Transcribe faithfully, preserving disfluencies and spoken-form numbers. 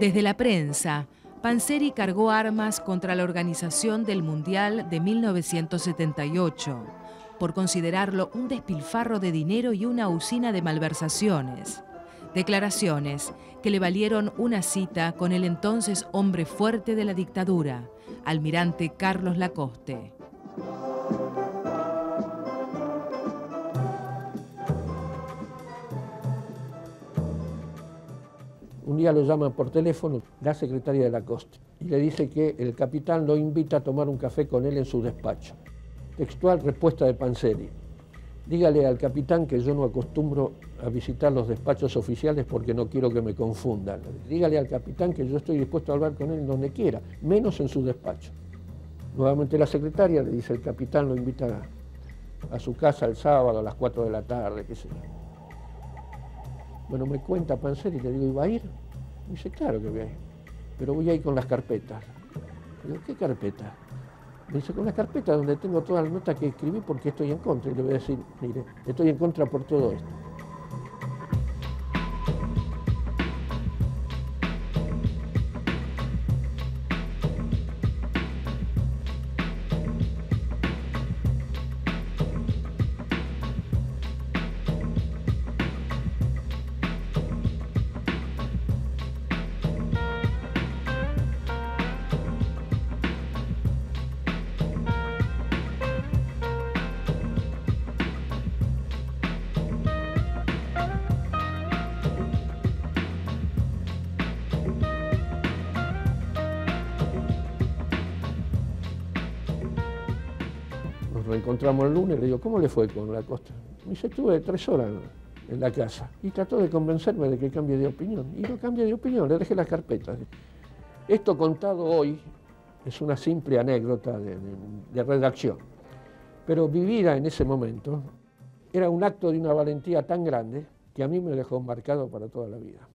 Desde la prensa, Panzeri cargó armas contra la organización del Mundial de mil novecientos setenta y ocho, por considerarlo un despilfarro de dinero y una usina de malversaciones. Declaraciones que le valieron una cita con el entonces hombre fuerte de la dictadura, almirante Carlos Lacoste. Un día lo llama por teléfono la secretaria de Lacoste y le dice que el capitán lo invita a tomar un café con él en su despacho. Textual respuesta de Panzeri: dígale al capitán que yo no acostumbro a visitar los despachos oficiales porque no quiero que me confundan. Dígale al capitán que yo estoy dispuesto a hablar con él donde quiera, menos en su despacho. Nuevamente la secretaria le dice: el capitán lo invita a, a su casa el sábado a las cuatro de la tarde, qué sé yo. Bueno, me cuenta Panzeri, le digo: ¿y va a ir? Me dice: claro que voy a ir, pero voy a ir con las carpetas. Le digo: ¿qué carpeta? Me dice: con las carpetas donde tengo todas las notas que escribí porque estoy en contra. Y le voy a decir: mire, estoy en contra por todo esto. Nos reencontramos el lunes, le digo: ¿cómo le fue con Lacoste? Me dice: estuve tres horas en la casa y trató de convencerme de que cambie de opinión. Y no cambie de opinión, le dejé las carpetas. Esto contado hoy es una simple anécdota de, de, de redacción, pero vivida en ese momento era un acto de una valentía tan grande que a mí me dejó marcado para toda la vida.